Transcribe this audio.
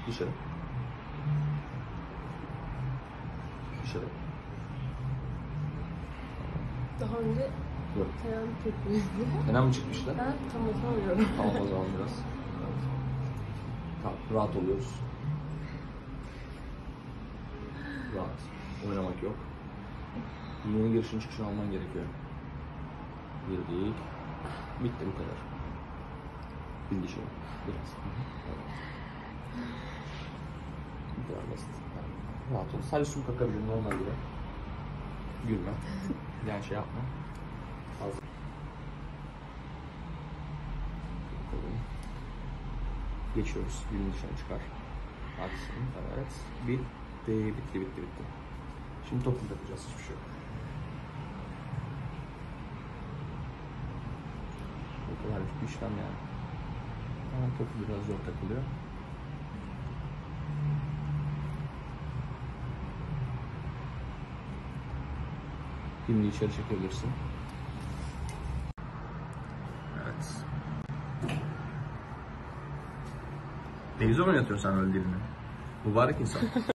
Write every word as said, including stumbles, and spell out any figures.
Dışarı. Dışarı. Daha önce Yok. Kenan tepkiydi. Kenan mı çıkmışlar? Ben tam atamıyorum. Tamam o zaman biraz. Evet. Tamam, rahat oluyoruz. Rahat. Oynamak yok. Yeni girişin çıkışını alman gerekiyor. Girdik. Bitti bu kadar. Bildi şey. Biraz. Evet. Biraz basit. Yani rahat ol. Sadece su kakabilir normal gibi. Gülme. Yani şey yapma. Az. Geçiyoruz. Dilin dışına çıkar. Aksın. Evet. Bitti. Bitti. Bitti. Bitti. Şimdi topunu takacağız. Hiçbir şey yok. Bu kadar bir işlem yani. Ama topu biraz zor takılıyor. Dilini içeri çekebilirsin. Evet. Ne güzel oynatıyorsun sen öyle dilini. Mübarek insan.